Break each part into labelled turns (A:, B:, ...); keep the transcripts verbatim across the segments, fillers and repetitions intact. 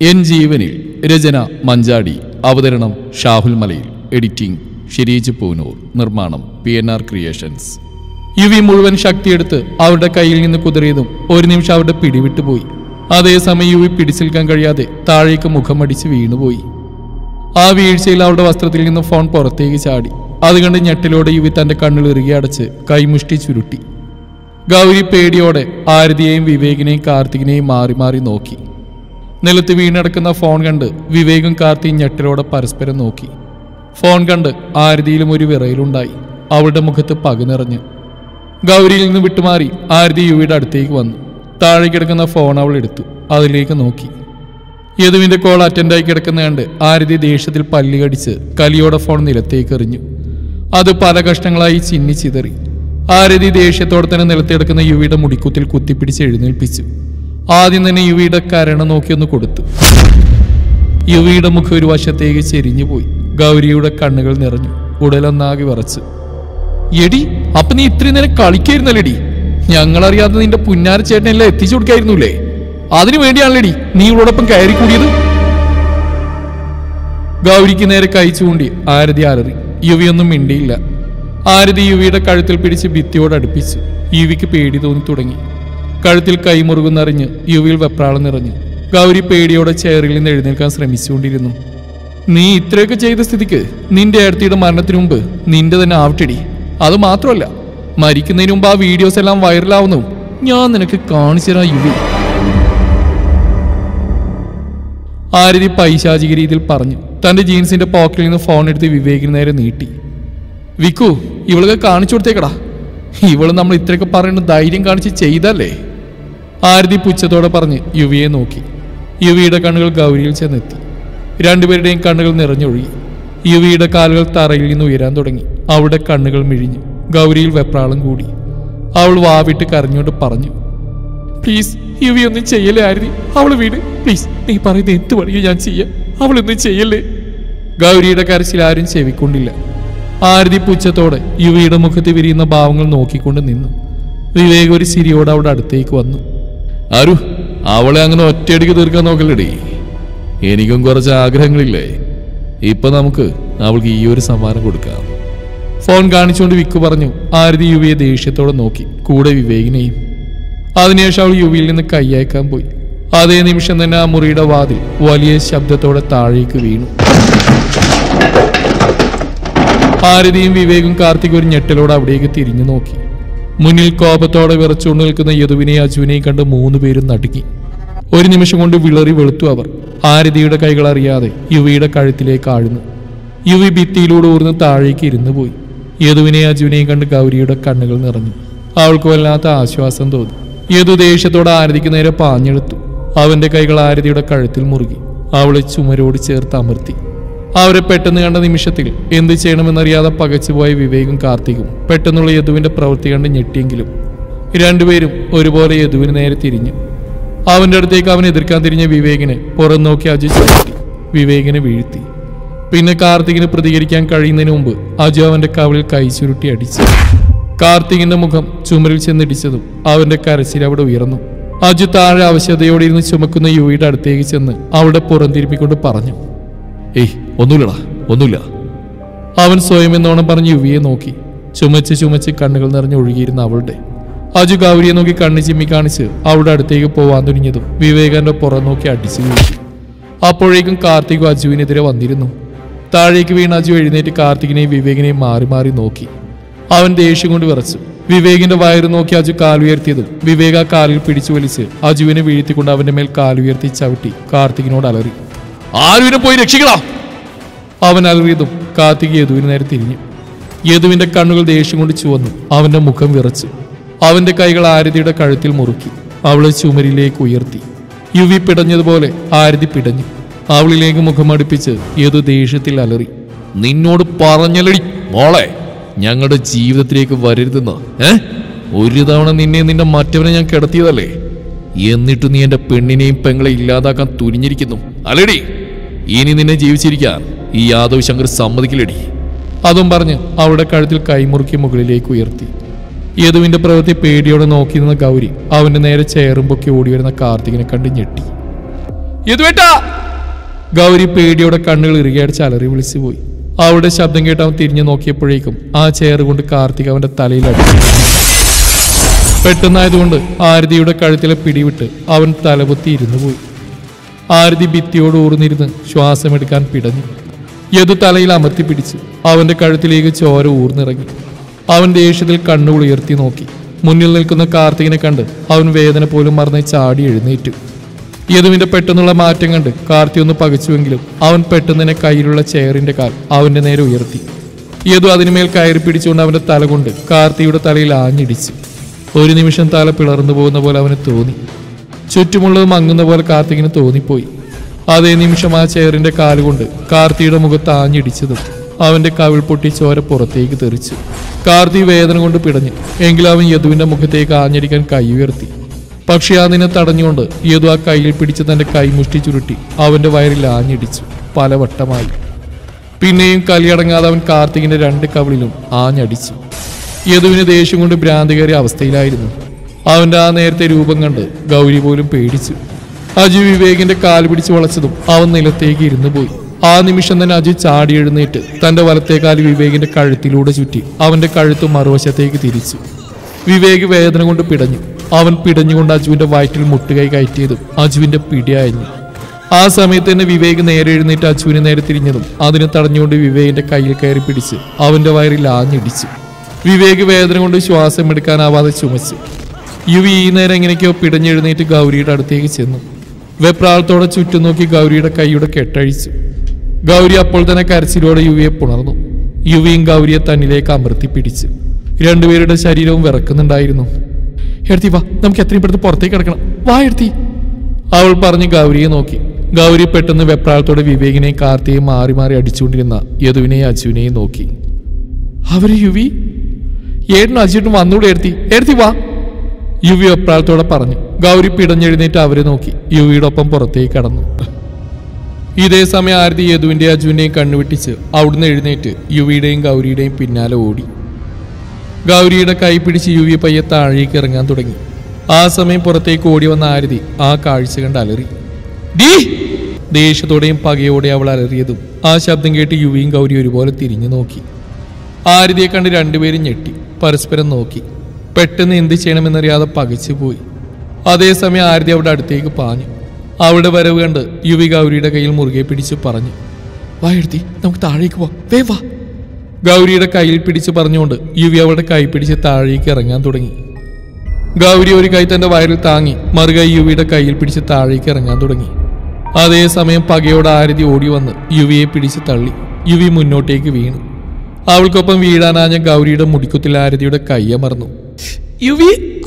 A: N ജീവനിൽ രചന മഞ്ചാടി, അവതരണം ഷാഹുൽ മലയിൽ, എഡിറ്റിംഗ് ഷിരീജ് പൂനൂർ, നിർമ്മാണം പി എൻ ആർ ക്രിയേഷൻസ്. യുവി മുഴുവൻ ശക്തിയെടുത്ത് അവരുടെ കയ്യിൽ നിന്ന് കുതിറിയതും ഒരു നിമിഷം അവരുടെ പിടിവിട്ടുപോയി. അതേസമയം യുവി പിടിച്ചെടുക്കാൻ കഴിയാതെ താഴേക്ക് മുഖമടിച്ച് വീണുപോയി. ആ വീഴ്ചയിൽ അവരുടെ വസ്ത്രത്തിൽ നിന്ന് ഫോൺ പുറത്തേക്ക് ചാടി. അത് കണ്ട് ഞെട്ടിലോടെ യുവി തന്റെ കണ്ണുകൾ ഇറുകി അടച്ച് കൈമുഷ്ടി ചുരുട്ടി. ഗൗരി പേടിയോടെ ആരതിയെയും വിവേകിനെയും കാർത്തികിനെയും മാറി മാറി നോക്കി. നിലത്ത് വീണടക്കുന്ന ഫോൺ കണ്ട് വിവേകും കാർത്തിയും ഞെട്ടിലോടെ പരസ്പരം നോക്കി. ഫോൺ കണ്ട് ആരതിയിലും ഒരു വിറയിലുണ്ടായി. അവളുടെ മുഖത്ത് പക നിറഞ്ഞു. ഗൗരിയിൽ നിന്ന് വിട്ടുമാറി ആരതി യുവിയുടെ അടുത്തേക്ക് വന്നു. താഴെ കിടക്കുന്ന ഫോൺ അവൾ എടുത്തു. അതിലേക്ക് നോക്കി. യദുവിന്റെ കോൾ അറ്റൻഡായി കിടക്കുന്ന കണ്ട് ആരതി ദേഷ്യത്തിൽ പല്ലി കടിച്ച് കലിയോടെ ഫോൺ നിലത്തേക്ക് എറിഞ്ഞു. അത് പല കഷ്ണങ്ങളായി ചിന്നി ചിതറി. ആരതി ദേഷ്യത്തോടെ തന്നെ നിലത്തെടുക്കുന്ന യുവിയുടെ മുടിക്കുത്തിൽ കുത്തിപ്പിടിച്ച് എഴുന്നേൽപ്പിച്ചു. ആദ്യം തന്നെ യുവിയുടെ കരണ നോക്കിയൊന്ന് കൊടുത്തു. യുവിയുടെ മുഖം ഒരു വശത്തേക്ക് ചെരിഞ്ഞുപോയി. ഗൗരിയുടെ കണ്ണുകൾ നിറഞ്ഞു. ഉടലൊന്നാകെ വിറച്ചു. എടി, അപ്പൊ നീ ഇത്രയും നേരം കളിക്കായിരുന്നല്ലേടി? ഞങ്ങളറിയാതെ നിന്റെ പുന്നാര ചേട്ടനെല്ലാം എത്തിച്ചു കൊടുക്കായിരുന്നുല്ലേ? അതിനു വേണ്ടിയാണല്ലേടി നീ ഇവളോടൊപ്പം കയറി കൂടിയത്? ഗൗരിക്ക് നേരെ കൈ ചൂണ്ടി ആരതി അലറി. യുവിയൊന്നും മിണ്ടിയില്ല. ആരതി യുവിയുടെ കഴുത്തിൽ പിടിച്ച് ഭിത്തിയോട് അടുപ്പിച്ചു. യുവിക്ക് പേടി തോന്നി തുടങ്ങി. കഴുത്തിൽ കൈമുറുകുന്നറിഞ്ഞ് യുവിയിൽ വെപ്രാളം നിറഞ്ഞു. ഗൗരി പേടിയോടെ ചെയറിൽ നിന്ന് എഴുന്നേൽക്കാൻ ശ്രമിച്ചുകൊണ്ടിരുന്നു. നീ ഇത്രയൊക്കെ ചെയ്ത സ്ഥിതിക്ക് നിന്റെ ഏടത്തിയുടെ മരണത്തിന് മുമ്പ് നിന്റെ തന്നെ ആവട്ടെടി. അത് മാത്രമല്ല, മരിക്കുന്നതിന് മുമ്പ് ആ വീഡിയോസ് എല്ലാം വൈറലാവുന്നു ഞാൻ നിനക്ക് കാണിച്ചു തരാം യുവി. ആരതി പൈശാചിക രീതിയിൽ പറഞ്ഞു. തന്റെ ജീൻസിന്റെ പോക്കറ്റിൽ നിന്ന് ഫോൺ എടുത്ത് വിവേകിന് നേരെ നീട്ടി. വിക്കു, ഇവളൊക്കെ കാണിച്ചു കൊടുത്തേക്കടാ. ഇവള് നമ്മൾ ഇത്രയൊക്കെ പറയുന്ന ധൈര്യം കാണിച്ച് ചെയ്തല്ലേ? ആരതി പുച്ഛത്തോടെ പറഞ്ഞ് യുവിയെ നോക്കി. യുവിയുടെ കണ്ണുകൾ ഗൗരിയിൽ ചെന്നെത്തി. രണ്ടുപേരുടെയും കണ്ണുകൾ നിറഞ്ഞൊഴുകി. യുവിയുടെ കാലുകൾ തറയിൽ നിന്ന് ഉയരാൻ തുടങ്ങി. അവളുടെ കണ്ണുകൾ മിഴിഞ്ഞു. ഗൗരിയിൽ വെപ്രാളം കൂടി. അവൾ വാവിട്ട് കരഞ്ഞോണ്ട് പറഞ്ഞു, പ്ലീസ് യുവി ഒന്നും ചെയ്യല്ലേ ആരതി, അവള് വീട് പ്ലീസ്, നീ പറയുന്നത് എന്ത് വഴിയോ ഞാൻ ചെയ്യാം, അവളൊന്നും ചെയ്യല്ലേ. ഗൗരിയുടെ കരച്ചിൽ ആരും ചെവിക്കൊണ്ടില്ല. ആരതി പുച്ഛത്തോടെ യുവിയുടെ മുഖത്ത് വിരിയുന്ന ഭാവങ്ങൾ നോക്കിക്കൊണ്ട് നിന്നു. വിവേക് ഒരു ചിരിയോടെ അവിടെ അടുത്തേക്ക് വന്നു. ആരു, അവളെ അങ്ങനെ ഒറ്റയടിക്ക് തീർക്കാൻ നോക്കല്ലേടി. എനിക്കും കുറച്ച് ആഗ്രഹങ്ങളില്ലേ. ഇപ്പൊ നമുക്ക് അവൾക്ക് ഈ ഒരു സമ്മാനം കൊടുക്കാം. ഫോൺ കാണിച്ചുകൊണ്ട് വിക്കു പറഞ്ഞു. ആരതി യുവിയെ ദേഷ്യത്തോടെ നോക്കി, കൂടെ വിവേകിനെയും. അതിനുശേഷം അവൾ യുവിയിൽ നിന്ന് കൈയയക്കാൻ പോയി. അതേ നിമിഷം തന്നെ ആ മുറിയുടെ വാതിൽ വലിയ ശബ്ദത്തോടെ താഴേക്ക് വീണു. ആരതിയും വിവേകും കാർത്തിക് ഒരു ഞെട്ടലോടെ അവിടേക്ക് തിരിഞ്ഞു നോക്കി. മുന്നിൽ കോപത്തോടെ വിറച്ചുകൊണ്ട് നിൽക്കുന്ന യദുവിനെയും അജുവിനെയും കണ്ട് മൂന്നു പേരും നടുങ്ങി. ഒരു നിമിഷം കൊണ്ട് വിളറി വെളുത്തു അവർ. ആരതിയുടെ കൈകൾ അറിയാതെ യുവിയുടെ കഴുത്തിലേക്ക് ആഴ്ന്നു. യുവി ഭിത്തിയിലൂടെ ഊർന്ന് താഴേക്ക് ഇരുന്നു പോയി. യദുവിനെയും അജുവിനെയും കണ്ട് ഗൗരിയുടെ കണ്ണുകൾ നിറഞ്ഞു. അവൾക്ക് വല്ലാത്ത ആശ്വാസം തോന്നി. യദു ദേഷ്യത്തോടെ ആരതിക്ക് നേരെ പാഞ്ഞെടുത്തു. അവന്റെ കൈകൾ ആരതിയുടെ കഴുത്തിൽ മുറുകി. അവളെ ചുമരോട് ചേർത്ത് അമർത്തി. അവരെ പെട്ടെന്ന് കണ്ട നിമിഷത്തിൽ എന്ത് ചെയ്യണമെന്നറിയാതെ പകച്ചുപോയ വിവേകും കാർത്തികും പെട്ടെന്നുള്ള യദുവിന്റെ പ്രവൃത്തി കണ്ട് ഞെട്ടിയെങ്കിലും രണ്ടുപേരും ഒരുപോലെ യദുവിന് നേരെ തിരിഞ്ഞു. അവന്റെ അടുത്തേക്ക് അവൻ എതിർക്കാൻ തിരിഞ്ഞ വിവേകിനെ പുറം നോക്കി അജു ചുരുട്ടി വിവേകിനെ വീഴ്ത്തി. പിന്നെ കാർത്തികിന് പ്രതികരിക്കാൻ കഴിയുന്നതിന് മുമ്പ് അജു അവന്റെ കവിളിൽ കൈ ചുരുട്ടി അടിച്ചു. കാർത്തികിന്റെ മുഖം ചുമരിൽ ചെന്നിടിച്ചതും അവന്റെ കരച്ചിൽ അവിടെ ഉയർന്നു. അജു താഴെ അവശതയോടെ ഇരുന്ന് ചുമക്കുന്ന യുവിയുടെ അടുത്തേക്ക് ചെന്ന് അവളുടെ പുറം തിരുപ്പിക്കൊണ്ട് പറഞ്ഞു, ഏയ് ഒന്നുമില്ലടാ, ഒന്നുമില്ല. അവൻ സ്വയം എന്നോണം പറഞ്ഞ് യുവിയെ നോക്കി. ചുമച്ച് ചുമച്ച് കണ്ണുകൾ നിറഞ്ഞ് ഒഴുകിയിരുന്ന അവളുടെ. അജു ഗൗരിയെ നോക്കി കണ്ണു ചിമ്മി കാണിച്ച് അവളുടെ അടുത്തേക്ക് പോവാൻ തുനിഞ്ഞതും വിവേകന്റെ പുറം നോക്കി അടിച്ചു വീഴ്ത്തി. അപ്പോഴേക്കും കാർത്തിക് അജുവിനെതിരെ വന്നിരുന്നു. താഴേക്ക് വീണ അജു എഴുന്നേറ്റ് കാർത്തികിനെയും വിവേകിനെയും മാറി മാറി നോക്കി. അവൻ ദേഷ്യം കൊണ്ട് വിറച്ചു. വിവേകിന്റെ വയറ് നോക്കി അജു കാലുയർത്തിയതും വിവേക ആ കാലിൽ പിടിച്ചു വലിച്ച് അജുവിനെ വീഴ്ത്തിക്കൊണ്ട് അവന്റെ മേൽ കാലുയർത്തി ചവിട്ടി കാർത്തികിനോട് അലറി, ആരുവിനെ പോയി രക്ഷിക്കണം. അവൻ അലറിയതും കാർത്തിക് യദുവിന് നേരെ തിരിഞ്ഞു. യദുവിന്റെ കണ്ണുകൾ ദേഷ്യം കൊണ്ട് ചുവന്നു. അവന്റെ മുഖം വിറച്ചു. അവന്റെ കൈകൾ ആരതിയുടെ കഴുത്തിൽ മുറുക്കി അവളെ ചുമരിലേക്ക് ഉയർത്തി. യുവി പിടഞ്ഞതുപോലെ ആരതി പിടഞ്ഞു. അവളിലേക്ക് മുഖം അടുപ്പിച്ച് യദു ദേഷ്യത്തിൽ അലറി, നിന്നോട് പറഞ്ഞല്ലടി മോളെ, ഞങ്ങളുടെ ജീവിതത്തിലേക്ക് വരരുതെന്ന്. ഏ ഒരു തവണ നിന്നെ നിന്റെ മറ്റവനെ ഞാൻ കിടത്തിയതല്ലേ, എന്നിട്ട് നീ എന്റെ പെണ്ണിനെയും പെങ്ങളെ ഇല്ലാതാക്കാൻ തുനിഞ്ഞിരിക്കുന്നു അല്ലേടി. ഇനി നിന്നെ ജീവിച്ചിരിക്കാൻ ഈ യാദവ് ശങ്കർ സമ്മതിക്കില്ലടി. അതും പറഞ്ഞ് അവളുടെ കഴുത്തിൽ കൈമുറുക്കി മുകളിലേക്ക് ഉയർത്തി. യദുവിന്റെ പ്രവൃത്തി പേടിയോടെ നോക്കി നിന്ന ഗൗരി അവന്റെ നേരെ ചേറും പൊക്കി ഓടി വരുന്ന കാർത്തികിനെ കണ്ട് ഞെട്ടി. യദുവേട്ടാ! ഗൗരി പേടിയോടെ കണ്ണുകൾ ഇറുകിയടിച്ച് അലറി വിളിച്ചു പോയി. അവളുടെ ശബ്ദം കേട്ട് അവൻ തിരിഞ്ഞു നോക്കിയപ്പോഴേക്കും ആ ചെയർ കൊണ്ട് കാർത്തിക് അവന്റെ തലയിൽ അടിച്ചു. പെട്ടെന്നായതുകൊണ്ട് ആരതിയുടെ കഴുത്തിലെ പിടിവിട്ട് അവൻ തലപൊത്തി ഇരുന്നു പോയി. ആരതി ഭിത്തിയോട് ഊർന്നിരുന്ന് ശ്വാസമെടുക്കാൻ പിടഞ്ഞു. യദു തലയിൽ അമർത്തി പിടിച്ചു. അവന്റെ കഴുത്തിലേക്ക് ചോര ഊർന്നിറങ്ങി. അവൻ ദേഷ്യത്തിൽ കണ്ണുകൾ ഉയർത്തി നോക്കി. മുന്നിൽ നിൽക്കുന്ന കാർത്തികിനെ കണ്ട് അവൻ വേദന പോലും മറന്ന് ചാടി എഴുന്നേറ്റു. യദുവിന്റെ പെട്ടെന്നുള്ള മാറ്റം കണ്ട് കാർത്തി ഒന്ന് പകച്ചുവെങ്കിലും അവൻ പെട്ടെന്ന് തന്നെ കയ്യിലുള്ള ചെയറിന്റെ കാൽ അവന്റെ നേരെ ഉയർത്തി. യദു അതിനുമേൽ കയറി പിടിച്ചുകൊണ്ട് അവന്റെ തല കൊണ്ട് കാർത്തിയുടെ തലയിൽ ആഞ്ഞിടിച്ചു. ഒരു നിമിഷം തല പിളർന്നു പോകുന്ന പോലെ അവന് തോന്നി. ചുറ്റുമുള്ളത് മങ്ങുന്ന പോലെ കാർത്തികിന് തോന്നിപ്പോയി. അതേ നിമിഷം ആ ചെയറിന്റെ കാലുകൊണ്ട് കാർത്തിയുടെ മുഖത്ത് ആഞ്ഞിടിച്ചതും അവന്റെ കവിൾ പൊട്ടി ചോര പുറത്തേക്ക് തെറിച്ചു. കാർത്തി വേദന കൊണ്ട് പിടഞ്ഞു. എങ്കിലും അവൻ യദുവിന്റെ മുഖത്തേക്ക് ആഞ്ഞടിക്കാൻ കൈ ഉയർത്തി. പക്ഷെ അതിനെ തടഞ്ഞുകൊണ്ട് യദു ആ കയ്യിൽ പിടിച്ച് തന്റെ കൈമുഷ്ടി ചുരുട്ടി അവന്റെ വയറിൽ ആഞ്ഞിടിച്ചു പലവട്ടമായി. പിന്നെയും കലിയടങ്ങാതെ അവൻ കാർത്തികിന്റെ രണ്ട് കവിളിലും ആഞ്ഞടിച്ചു. യദുവിന് ദേഷ്യം കൊണ്ട് ഭ്രാന്തി കയറിയ അവസ്ഥയിലായിരുന്നു. അവന്റെ ആ നേരത്തെ രൂപം കണ്ട് ഗൗരി പോലും പേടിച്ചു. അജു വിവേകിന്റെ കാൽ പിടിച്ച് വളച്ചതും അവൻ നിലത്തേക്ക് ഇരുന്നു പോയി. ആ നിമിഷം തന്നെ അജു ചാടി എഴുന്നേറ്റ് തന്റെ വലത്തേക്കാല് വിവേകിന്റെ കഴുത്തിലൂടെ ചുറ്റി അവന്റെ കഴുത്ത് മറുവശത്തേക്ക് തിരിച്ചു. വിവേക് വേദന കൊണ്ട് പിടഞ്ഞു. അവൻ പിടഞ്ഞുകൊണ്ട് അജുവിന്റെ വയറ്റിൽ മുട്ടുകൈ കയറ്റിയതും അജുവിന്റെ പിടിയായിരുന്നു. ആ സമയത്ത് തന്നെ വിവേക് നേരെ എഴുന്നേറ്റ് അജുവിന് നേരെ തിരിഞ്ഞതും അതിനെ തടഞ്ഞുകൊണ്ട് വിവേകിന്റെ കയ്യിൽ കയറി പിടിച്ച് അവന്റെ വയറിൽ ആഞ്ഞിടിച്ചു. വിവേക് വേദന കൊണ്ട് ശ്വാസം എടുക്കാനാവാതെ ചുമച്ചു. യുവി ഈ നേരം എങ്ങനെയൊക്കെയോ പിടഞ്ഞെഴുന്നേറ്റ് ഗൗരിയുടെ അടുത്തേക്ക് ചെന്നു. വെപ്രാളത്തോടെ ചുറ്റും നോക്കി ഗൗരിയുടെ കൈയുടെ കെട്ടഴിച്ചു. ഗൗരി അപ്പോൾ തന്നെ കരച്ചിലോടെ യുവിയെ പുണർന്നു. യുവിയും ഗൗരിയെ തന്നിലേക്ക് അമർത്തി പിടിച്ചു. രണ്ടുപേരുടെ ശരീരവും വിറക്കുന്നുണ്ടായിരുന്നു. എടുത്തി വാ, നമുക്ക് എത്രയും പെടുത്ത് പുറത്തേക്ക് കിടക്കണം, വാ എടുത്തി, അവൾ പറഞ്ഞ് ഗൗരിയെ നോക്കി. ഗൗരി പെട്ടെന്ന് വെപ്രാളത്തോടെ വിവേകിനെയും കാർത്തിയെയും മാറി മാറി അടിച്ചുകൊണ്ടിരുന്ന യദുവിനെയും അജുവിനെയും നോക്കി. അവര് യുവി ഏട്ടനും അജുട്ടും വന്നൂടെ എടുത്തി, എടുത്തി വാ, യുവി വെപ്രാളത്തോടെ പറഞ്ഞു. ഗൗരി പിടഞ്ഞെഴുന്നേറ്റ് അവരെ നോക്കി യുവിയുടെ ഒപ്പം പുറത്തേക്ക് കടന്നു. ഇതേ സമയം ആരതി യദുവിന്റെയും അജുവിന്റെയും കണ്ണുവിട്ടിച്ച് അവിടുന്ന് എഴുന്നേറ്റ് യുവിയുടെയും ഗൗരിയുടെയും പിന്നാലെ ഓടി. ഗൗരിയുടെ കൈ പിടിച്ച് യുവി പയ്യെ താഴേക്ക് ഇറങ്ങാൻ തുടങ്ങി. ആ സമയം പുറത്തേക്ക് ഓടി വന്ന ആരതി ആ കാഴ്ച കണ്ട് അലറി. ഡീ! ദേഷ്യത്തോടെയും പകയോടെയും അവൾ അലറിയതും ആ ശബ്ദം കേട്ട് യുവിയും ഗൗരി ഒരുപോലെ തിരിഞ്ഞു നോക്കി. ആരതിയെ കണ്ട് രണ്ടുപേരും ഞെട്ടി പരസ്പരം നോക്കി. പെട്ടെന്ന് എന്ത് ചെയ്യണമെന്നറിയാതെ പകച്ചു പോയി. അതേസമയം ആരതി അവിടെ അടുത്തേക്ക് പാഞ്ഞു. അവളുടെ വരവ് കണ്ട് യുവി ഗൗരിയുടെ കയ്യിൽ മുറുകെ പിടിച്ച് പറഞ്ഞു, വാ എഴുതി, നമുക്ക് താഴേക്ക് പോവാം, വേ വാ. ഗൗരിയുടെ കയ്യിൽ പിടിച്ച് പറഞ്ഞുകൊണ്ട് യുവി അവളുടെ കൈ പിടിച്ച് താഴേക്ക് ഇറങ്ങാൻ തുടങ്ങി. ഗൗരി ഒരു കൈ തന്റെ വയറിൽ താങ്ങി മറുകൈ യുവിയുടെ കയ്യിൽ പിടിച്ച് താഴേക്ക് ഇറങ്ങാൻ തുടങ്ങി. അതേസമയം പകയോടെ ആരതി ഓടി വന്ന് യുവിയെ പിടിച്ച് തള്ളി. യുവി മുന്നോട്ടേക്ക് വീണു. അവൾക്കൊപ്പം വീഴാനാഞ്ഞ ഗൗരിയുടെ മുടിക്കുത്തിൽ ആരതിയുടെ കൈ അമർന്നു. യുവി!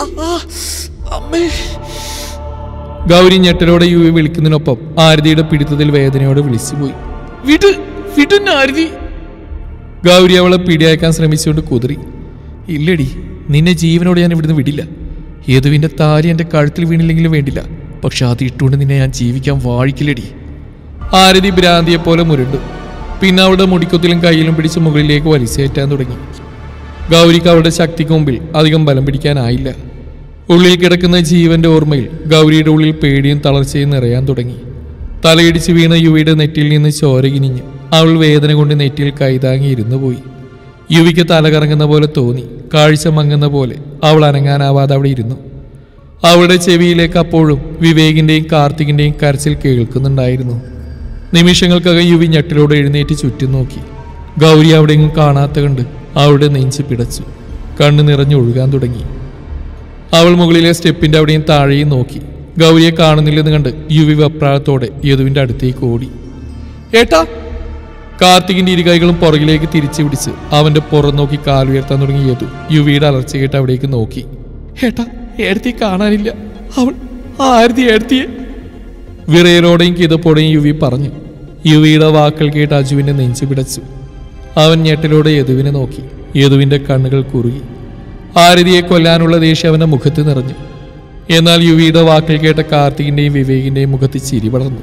A: ഗൗരി ഞെട്ടലോടെ യുവി വിളിക്കുന്നതിനൊപ്പം ആരതിയുടെ പിടുത്തത്തിൽ വേദനയോടെ വിളിച്ചുപോയി. വിട്, വിടുന്ന ആരതി! ഗൗരി അവളെ പിടിയയക്കാൻ ശ്രമിച്ചുകൊണ്ട് കുതിറി. ഇല്ലടി, നിന്നെ ജീവനോടെ ഞാൻ ഇവിടുന്ന് വിടില്ല. യദുവിന്റെ താലി എന്റെ കഴുത്തിൽ വീണില്ലെങ്കിലും വേണ്ടില്ല, പക്ഷെ അത് ഇട്ടുകൊണ്ട് നിന്നെ ഞാൻ ജീവിക്കാൻ വാഴിക്കില്ലടി. ആരതി ഭ്രാന്തിയെ പോലെ മുരണ്ടു. പിന്നെ അവളുടെ മുടിക്കുത്തിലും കയ്യിലും പിടിച്ച് മുകളിലേക്ക് വലിച്ചേറ്റാൻ തുടങ്ങി. ഗൗരിക്ക് അവളുടെ ശക്തിക്ക് മുമ്പിൽ അധികം ബലം പിടിക്കാനായില്ല. ഉള്ളിൽ കിടക്കുന്ന ജീവന്റെ ഓർമ്മയിൽ ഗൗരിയുടെ ഉള്ളിൽ പേടിയും തളർച്ചയും നിറയാൻ തുടങ്ങി. തലയിടിച്ച് വീണ യുവിയുടെ നെറ്റിയിൽ നിന്ന് ചോര കിനിഞ്ഞു. അവൾ വേദന കൊണ്ട് നെറ്റിയിൽ കൈതാങ്ങി ഇരുന്നു പോയി. യുവിക്ക് തല കറങ്ങുന്ന പോലെ തോന്നി. കാഴ്ച മങ്ങുന്ന പോലെ അവൾ അനങ്ങാനാവാതെ അവിടെ ഇരുന്നു. അവളുടെ ചെവിയിലേക്ക് അപ്പോഴും വിവേകിന്റെയും കാർത്തികിന്റെയും കരച്ചിൽ കേൾക്കുന്നുണ്ടായിരുന്നു. നിമിഷങ്ങൾക്കകം യുവി ഞെട്ടിലോടെ എഴുന്നേറ്റ് ചുറ്റും നോക്കി. ഗൗരി അവിടെയെങ്കിലും കാണാത്ത കണ്ട് അവളുടെ നെഞ്ച് പിടച്ചു. കണ്ണ് നിറഞ്ഞൊഴുകാൻ തുടങ്ങി. അവൾ മുകളിലെ സ്റ്റെപ്പിന്റെ അവിടെയും താഴെയും നോക്കി. ഗൗരിയെ കാണുന്നില്ലെന്ന് കണ്ട് യുവി വെപ്രാളത്തോടെ യദുവിന്റെ അടുത്തേക്ക് ഓടി. ഏട്ടാ! കാർത്തികിന്റെ ഇരുകൈകളും പുറകിലേക്ക് തിരിച്ചു പിടിച്ച് അവന്റെ പുറം നോക്കി കാലുയർത്താൻ തുടങ്ങി യദു യുവിയുടെ അലർച്ച കേട്ട് അവിടേക്ക് നോക്കി. ഏട്ടാ, ഏടത്തിയെ കാണാനില്ല, അവൾ ആരതി ഏടത്തിയെ! വിറയലോടെയും കിതപ്പോടെയും യുവി പറഞ്ഞു. യുവിയുടെ വാക്കുകൾ കേട്ട് അജുവിന്റെ നെഞ്ചു പിടച്ചു. അവൻ ഞെട്ടലോടെ യദുവിനെ നോക്കി. യദുവിന്റെ കണ്ണുകൾ കുറുകി. ആരതിയെ കൊല്ലാനുള്ള ദേഷ്യം അവന്റെ മുഖത്ത് നിറഞ്ഞു. എന്നാൽ യുവിയുടെ വാക്കുകൾ കേട്ട കാർത്തികിന്റെയും വിവേകിന്റെയും മുഖത്ത് ചിരി പടർന്നു.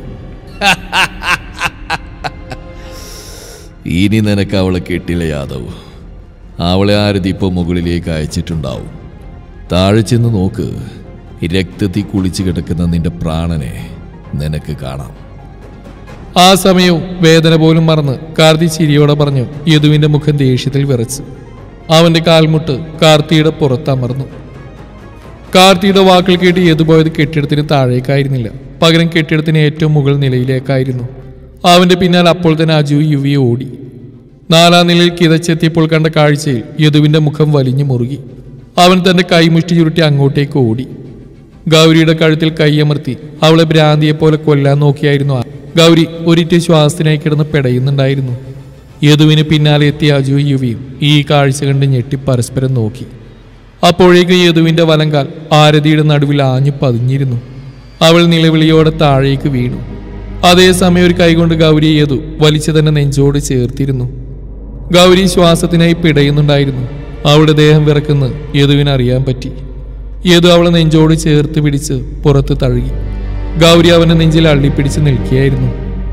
B: ഇനി നിനക്ക് അവളെ കിട്ടില്ല യാദവ്. അവളെ ആരതി ഇപ്പോൾ മുകളിലേക്ക് അയച്ചിട്ടുണ്ടാവും. താഴെ ചെന്ന് നോക്ക്. രക്തത്തിൽ കുളിച്ച് കിടക്കുന്ന നിന്റെ പ്രാണനെ നിനക്ക് കാണാം.
A: ആ സമയവും വേദന പോലും മറന്ന് കാർത്തി ചിരിയോടെ പറഞ്ഞു. യദുവിന്റെ മുഖം ദേഷ്യത്തിൽ വിറച്ചു. അവന്റെ കാൽമുട്ട് കാർത്തിയുടെ പുറത്തമർന്നു. കാർത്തിയുടെ വാക്കുകൾ കേട്ട് യദു പോയത് കെട്ടിടത്തിന് താഴേക്കായിരുന്നില്ല, പകരം കെട്ടിടത്തിന് ഏറ്റവും മുകൾ നിലയിലേക്കായിരുന്നു. അവന്റെ പിന്നാലെ അപ്പോൾ തന്നെ അജു യുവിയെ ഓടി. നാലാം നിലയിൽ കിതച്ചെത്തിയപ്പോൾ കണ്ട കാഴ്ചയിൽ യദുവിന്റെ മുഖം വലിഞ്ഞു മുറുകി. അവൻ തന്റെ കൈമുഷ്ടി ചുരുട്ടി അങ്ങോട്ടേക്ക് ഓടി. ഗൗരിയുടെ കഴുത്തിൽ കൈയമർത്തി അവളെ ഭ്രാന്തിയെപ്പോലെ കൊല്ലാൻ നോക്കിയായിരുന്നു. ഗൗരി ഒരിറ്റ് ശ്വാസത്തിനായി കിടന്ന് പെടയുന്നുണ്ടായിരുന്നു. യദുവിന് പിന്നാലെ എത്തിയ അജു യുവിയും ഈ കാഴ്ച കണ്ട് ഞെട്ടി പരസ്പരം നോക്കി. അപ്പോഴേക്ക് യദുവിന്റെ വലങ്കാൽ ആരതിയുടെ നടുവിൽ ആഞ്ഞു പതിഞ്ഞിരുന്നു. അവൾ നിലവിളിയോടെ താഴേക്ക് വീണു. അതേസമയം ഒരു കൈകൊണ്ട് ഗൗരിയെ യദു വലിച്ചു തന്നെ നെഞ്ചോട് ചേർത്തിരുന്നു. ഗൗരി ശ്വാസത്തിനായി പിടയുന്നുണ്ടായിരുന്നു. അവളുടെ ദേഹം വിറക്കുന്ന യദുവിന് അറിയാൻ പറ്റി. യദു അവളെ നെഞ്ചോട് ചേർത്ത് പിടിച്ച് പുറത്ത് തഴുകി. ഗൗരി അവന്റെ നെഞ്ചിൽ അള്ളിപ്പിടിച്ച് നിൽക്കുകയായിരുന്നു.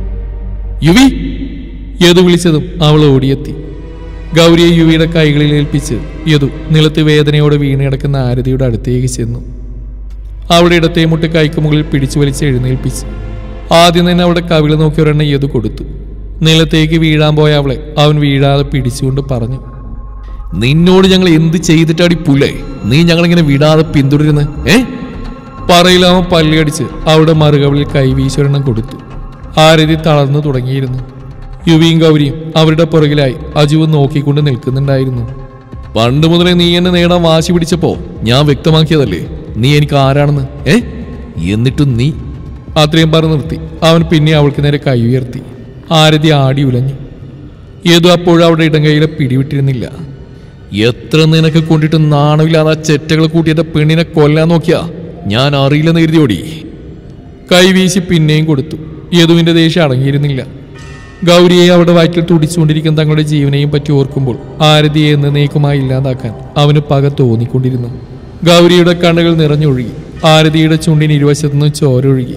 A: യുവി! യദു വിളിച്ചതും അവൾ ഓടിയെത്തി. ഗൗരിയെ യുവിയുടെ കൈകളിൽ ഏൽപ്പിച്ച് യദു നിലത്ത് വേദനയോടെ വീണ് കിടക്കുന്ന ആരതിയുടെ അടുത്തേക്ക് ചെന്നു. അവളുടെ ഇടത്തെ മുട്ട് കൈക്ക് മുകളിൽ പിടിച്ചു വലിച്ച് എഴുന്നേൽപ്പിച്ചു. ആദ്യം തന്നെ അവളുടെ കവിള നോക്കി ഒരെണ്ണ യദു കൊടുത്തു. നിലത്തേക്ക് വീഴാൻ പോയ അവളെ അവൻ വീഴാതെ പിടിച്ചുകൊണ്ട് പറഞ്ഞു,
B: നിന്നോട് ഞങ്ങൾ എന്ത് ചെയ്തിട്ടാടി പുല്ലേ നീ ഞങ്ങളിങ്ങനെ വിടാതെ പിന്തുടരുന്ന്? ഏ
A: പറയിൽ അവൻ പല്ലുകടിച്ച് അവളുടെ മറുകവിളിൽ കൈവീശൊരെണ്ണം കൊടുത്തു. ആരതി തളർന്നു തുടങ്ങിയിരുന്നു. യുവിയും ഗൗരിയും അവരുടെ പുറകിലായി അജുവും നോക്കിക്കൊണ്ട് നിൽക്കുന്നുണ്ടായിരുന്നു.
B: പണ്ട് മുതലേ നീ എന്നെ നേടാൻ വാശി പിടിച്ചപ്പോ ഞാൻ വ്യക്തമാക്കിയതല്ലേ നീ എനിക്ക് ആരാണെന്ന്? ഏ എന്നിട്ടും നീ
A: അത്രയും പറഞ്ഞു നിർത്തി. അവൻ പിന്നെ അവൾക്ക് നേരെ കൈ ഉയർത്തി. ആരതി ആടി ഉലഞ്ഞു. ഏതോ അപ്പോഴും അവളുടെ ഇടം കൈയിലെ പിടിവിട്ടിരുന്നില്ല.
B: എത്ര നിനക്ക് കൊണ്ടിട്ട് നാണമില്ലാതെ ആ ചെറ്റകളെ കൂട്ടിയിട്ട് പെണ്ണിനെ കൊല്ലാൻ നോക്കിയാ ഞാൻ അറിയില്ലെന്ന് കരുതിയോടി.
A: കൈവീശി പിന്നെയും കൊടുത്തു. യദുവിന്റെ ദേഷ്യം അടങ്ങിയിരുന്നില്ല. ഗൗരിയെ അവിടെ വയറ്റിൽ തുടിച്ചുകൊണ്ടിരിക്കുന്ന തങ്ങളുടെ ജീവനെയും പറ്റി ഓർക്കുമ്പോൾ ആരതിയെ എന്നേക്കുമായി ഇല്ലാതാക്കാൻ അവന് പക തോന്നിക്കൊണ്ടിരുന്നു. ഗൗരിയുടെ കണ്ണുകൾ നിറഞ്ഞൊഴുകി. ആരതിയുടെ ചുണ്ടിന് ഇരുവശത്തുനിന്ന് ചോരൊഴുകി.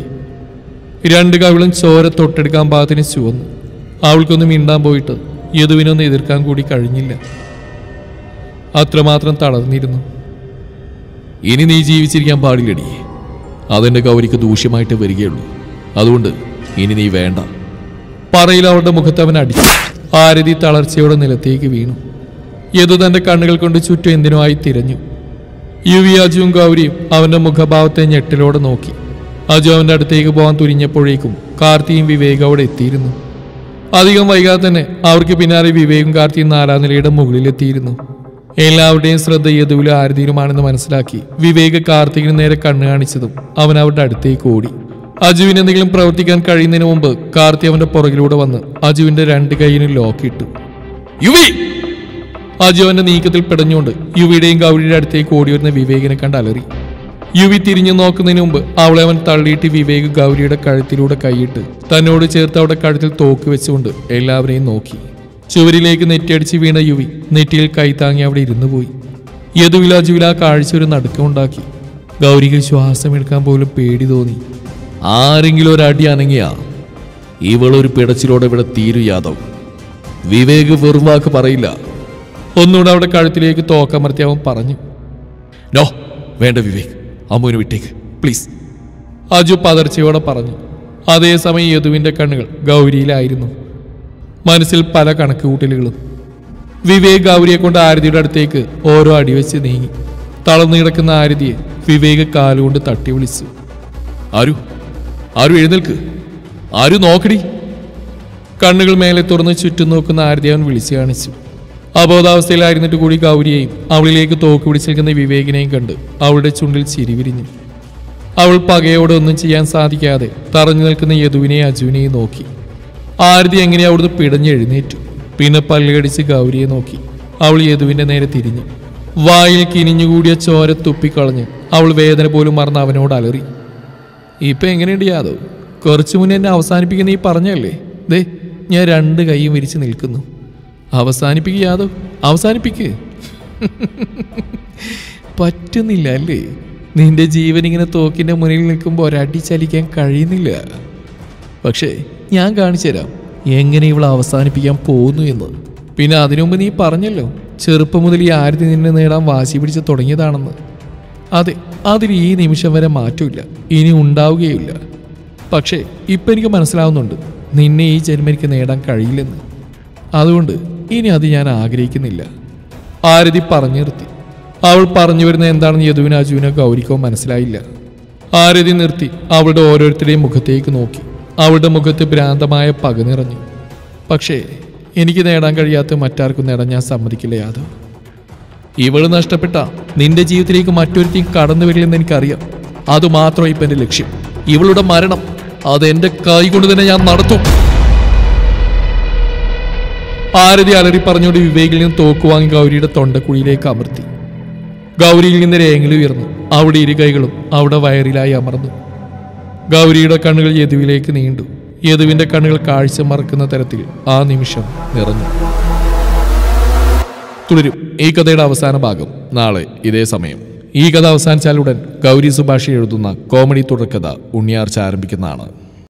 A: രണ്ട് കവിളും ചോര തൊട്ടെടുക്കാൻ പാകത്തിന് ചുവന്നു. അവൾക്കൊന്നും മിണ്ടാൻ പോയിട്ട് യദുവിനൊന്നും എതിർക്കാൻ കൂടി കഴിഞ്ഞില്ല. അത്രമാത്രം തളർന്നിരുന്നു.
B: ഇനി നീ ജീവിച്ചിരിക്കാൻ പാടില്ലടി. അതെന്റെ ഗൗരിക്ക് ദൂഷ്യമായിട്ട് വരികയുള്ളൂ. അതുകൊണ്ട് ഇനി നീ വേണ്ട.
A: പറയിൽ അവളുടെ മുഖത്ത് അവൻ അടിച്ചു. ആരതി തളർച്ചയോടെ നിലത്തേക്ക് വീണു. യദു തന്റെ കണ്ണുകൾ കൊണ്ട് ചുറ്റും എന്തിനുമായി തിരഞ്ഞു. യുവി അജുവും ഗൗരിയും അവന്റെ മുഖഭാവത്തെ ഞെട്ടലോടെ നോക്കി. അജു അവന്റെ അടുത്തേക്ക് പോകാൻ തുനിഞ്ഞപ്പോഴേക്കും കാർത്തിയും വിവേക് അവിടെ എത്തിയിരുന്നു. അധികം വൈകാതെ തന്നെ അവർക്ക് പിന്നാലെ വിവേകും കാർത്തിയും നാലാം നിലയുടെ മുകളിലെത്തിയിരുന്നു. എല്ലാവരുടെയും ശ്രദ്ധ യദുവിലും ആരതിയിലുമാണെന്ന് മനസ്സിലാക്കി വിവേക് കാർത്തികിന് നേരെ കണ്ണു കാണിച്ചതും അവൻ അവരുടെ അടുത്തേക്ക് ഓടി. അജുവിന് എന്തെങ്കിലും പ്രവർത്തിക്കാൻ കഴിയുന്നതിന് മുമ്പ് കാർത്തി അവന്റെ പുറകിലൂടെ വന്ന് അജുവിന്റെ രണ്ട് കൈയിനും ലോക്കിട്ടു.
B: യുവി!
A: അജു അവന്റെ നീക്കത്തിൽ പിടഞ്ഞുകൊണ്ട് യുവിയുടെയും ഗൗരിയുടെ അടുത്തേക്ക് ഓടി വരുന്ന വിവേകിനെ കണ്ട് അലറി. യുവി തിരിഞ്ഞു നോക്കുന്നതിന് മുമ്പ് അവളെ അവൻ തള്ളിയിട്ട് വിവേക് ഗൗരിയുടെ കഴുത്തിലൂടെ കൈയിട്ട് തന്നോട് ചേർത്ത് അവിടെ കഴുത്തിൽ തോക്ക് വെച്ചുകൊണ്ട് എല്ലാവരെയും നോക്കി. ചുവരിലേക്ക് നെറ്റിയടിച്ച് വീണ യുവി നെറ്റിയിൽ കൈ താങ്ങി അവിടെ ഇരുന്നു പോയി. യദുവിൽ അജുവിൽ ആ കാഴ്ച ഒരു നടുക്കമുണ്ടാക്കി. ഗൗരിക്ക് ശ്വാസമെടുക്കാൻ പോലും പേടി തോന്നി.
B: ആരെങ്കിലും ഒരടി അനങ്ങിയാ ഇവളൊരു പിടച്ചിലോടെ ഇവിടെ തീരു യാദവ്. വിവേക് വെറും വാക്ക് പറയില്ല.
A: ഒന്നുകൂടെ അവിടെ കഴുത്തിലേക്ക് തോക്കമർത്തി അവൻ പറഞ്ഞു.
B: നോ വേണ്ട വിവേക്, അമ്മുവിനെ വിട്ടേക്ക് പ്ലീസ്.
A: അജു പതർച്ചയോടെ പറഞ്ഞു. അതേസമയം യദുവിന്റെ കണ്ണുകൾ ഗൗരിയിലായിരുന്നു. മനസ്സിൽ പല കണക്കുകൂട്ടലുകളും. വിവേക് ഗൗരിയെ കൊണ്ട് ആരതിയുടെ അടുത്തേക്ക് ഓരോ അടി വെച്ച് നീങ്ങി. തളർന്നു കിടക്കുന്ന ആരതിയെ വിവേക് കാലുകൊണ്ട് തട്ടി വിളിച്ചു.
B: ആരു ആരു എഴുന്നേൽക്ക്, ആരു നോക്കടി.
A: കണ്ണുകൾ മേലെ തുറന്ന് ചുറ്റും നോക്കുന്ന ആരതി അവൻ വിളിച്ചു കാണിച്ചു. അബോധാവസ്ഥയിലായിരുന്നിട്ട് കൂടി ഗൗരിയെയും അവളിലേക്ക് തോക്ക് പിടിച്ചിരിക്കുന്ന വിവേകിനെയും കണ്ട് അവളുടെ ചുണ്ടിൽ ചിരി വിരിഞ്ഞു. അവൾ പകയോടെ ഒന്നും ചെയ്യാൻ സാധിക്കാതെ തറഞ്ഞു നിൽക്കുന്ന യദുവിനെയും അജുവിനെയും നോക്കി. ആരതി എങ്ങനെ അവിടുന്ന് പിടഞ്ഞെഴുന്നേറ്റു. പിന്നെ പല്ലുകടിച്ച് ഗൗരിയെ നോക്കി. അവൾ യദുവിന്റെ നേരെ തിരിഞ്ഞു. വായിൽ കിനിഞ്ഞുകൂടിയ ചോര തുപ്പിക്കളഞ്ഞ് അവൾ വേദന പോലും മറന്ന് അവനോട് അലറി. ഇപ്പൊ എങ്ങനെയുണ്ട് യാദവ്? കുറച്ചു മുന്നേ എന്നെ അവസാനിപ്പിക്കുന്ന ഈ പറഞ്ഞല്ലേ? ദേ ഞാൻ രണ്ട് കൈയും വിരിച്ച് നിൽക്കുന്നു. അവസാനിപ്പിക്കുക യാദവ്, അവസാനിപ്പിക്ക്. പറ്റുന്നില്ല അല്ലേ? നിന്റെ ജീവൻ ഇങ്ങനെ തോക്കിന്റെ മുന്നിൽ നിൽക്കുമ്പോൾ ഒരടി ചലിക്കാൻ കഴിയുന്നില്ല. പക്ഷേ ഞാൻ കാണിച്ചു തരാം എങ്ങനെ ഇവളെ അവസാനിപ്പിക്കാൻ പോകുന്നു എന്ന്. പിന്നെ അതിനു മുമ്പ് നീ പറഞ്ഞല്ലോ ചെറുപ്പം മുതൽ ഈ ആരതി നിന്നെ നേടാൻ വാശി പിടിച്ച് തുടങ്ങിയതാണെന്ന്. അതെ, അതിൽ ഈ നിമിഷം വരെ മാറ്റമില്ല, ഇനി ഉണ്ടാവുകയില്ല. പക്ഷേ ഇപ്പം എനിക്ക് മനസ്സിലാവുന്നുണ്ട് നിന്നെ ഈ ജന്മം എനിക്ക് നേടാൻ കഴിയില്ലെന്ന്. അതുകൊണ്ട് ഇനി അത് ഞാൻ ആഗ്രഹിക്കുന്നില്ല. ആരതി പറഞ്ഞു നിർത്തി. അവൾ പറഞ്ഞു വരുന്നത് എന്താണെന്ന് യദുവിന് അജുവിനോ ഗൗരിക്കോ മനസ്സിലായില്ല. ആരതി നിർത്തി അവളുടെ ഓരോരുത്തരുടെയും മുഖത്തേക്ക് നോക്കി. അവളുടെ മുഖത്ത് ഭ്രാന്തമായ പക നിറഞ്ഞു. പക്ഷേ എനിക്ക് നേടാൻ കഴിയാത്ത മറ്റാർക്കും നേടാൻ ഞാൻ സമ്മതിക്കില്ല യാദവ്. ഇവള് നഷ്ടപ്പെട്ട നിന്റെ ജീവിതത്തിലേക്ക് മറ്റൊരുത്തേയും കടന്നു വരില്ലെന്ന് എനിക്കറിയാം. അതുമാത്രം ഇപ്പം എൻ്റെ ലക്ഷ്യം. ഇവളുടെ മരണം അത് എൻ്റെ കൈ കൊണ്ട് തന്നെ ഞാൻ നടത്തും. ആരതി അലറി പറഞ്ഞുകൊണ്ട് വിവേകിൽ നിന്ന് തോക്ക് വാങ്ങി ഗൗരിയുടെ തൊണ്ടക്കുഴിയിലേക്ക് അമർത്തി. ഗൗരിയിൽ നിന്ന് രേങ്ങൽ ഉയർന്നു. അവിടെ ഇരു കൈകളും അവിടെ വയറിലായി അമർന്നു. ഗൗരിയുടെ കണ്ണുകൾ യദുവിലേക്ക് നീണ്ടു. യദുവിന്റെ കണ്ണുകൾ കാഴ്ച മറക്കുന്ന തരത്തിൽ ആ നിമിഷം നിറഞ്ഞു. തുടരും ഈ കഥയുടെ അവസാന ഭാഗം നാളെ ഇതേ സമയം. ഈ കഥ അവസാനിച്ചാലുടൻ ഗൗരി സുഭാഷി എഴുതുന്ന കോമഡി തുടർക്കഥ ഉണ്ണിയാർച്ച ആരംഭിക്കുന്നതാണ്.